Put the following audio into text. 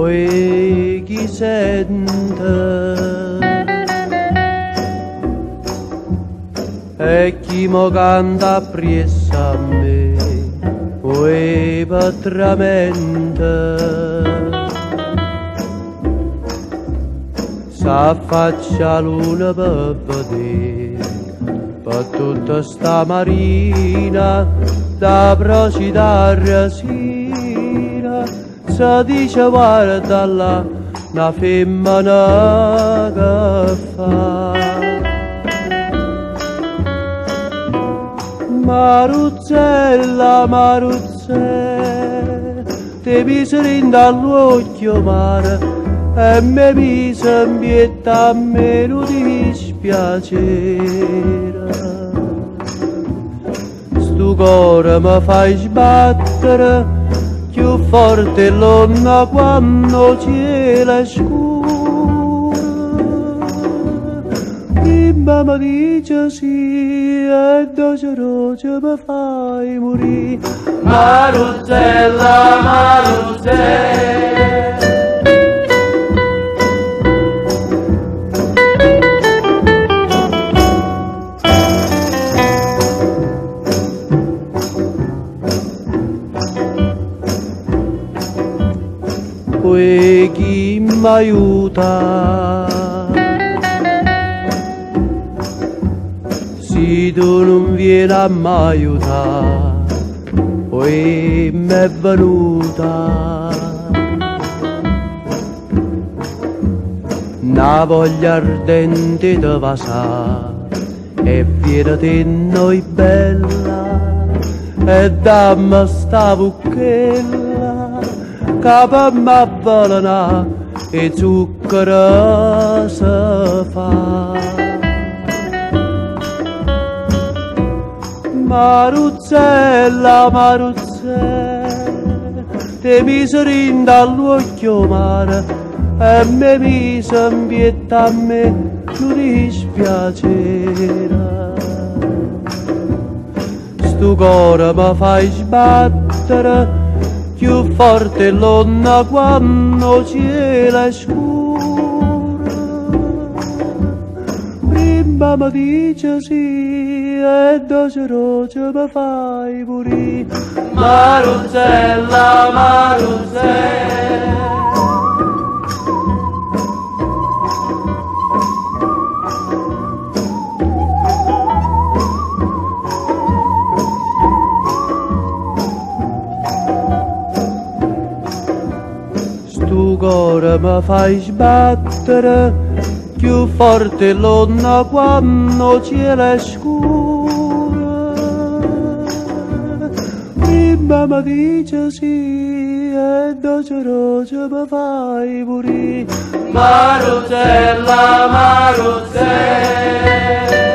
poi chi sente e chi mo canta appresso a me poi patramente s'affaccia luna per vedere per tutta sta marina da procida resina si dice guarda là una femmina che fa Maruzzella, Maruzzella ti mise dall'occhio mare e mi mise in pietà a me non dispiacere stu cuore mi fai sbattere più forte l'onna quando cielo è scuro prima mi dice sì e doce roce mi fai morire Maruzzella, Maruzzella poi chi mi aiuta se tu non vieni a mi aiutare poi mi è venuta una voglia ardente di vasare e viene di noi bella e dammi sta bucchella capa m'avvelena e zucchero si fa Maruzzella, Maruzzella ti mise dall'occhio mare e mi mise in pietà a me non dispiacere stu cuore mi fai sbattere più forte l'onna quando cielo è scuro prima mi dice sì e doce roce mi fai morire Maruzzella, Maruzzella tu cuore mi fai sbattere più forte l'onna quando cielo è scuro prima mi dice sì e doce roce mi fai morire Maruzzella, Maruzzella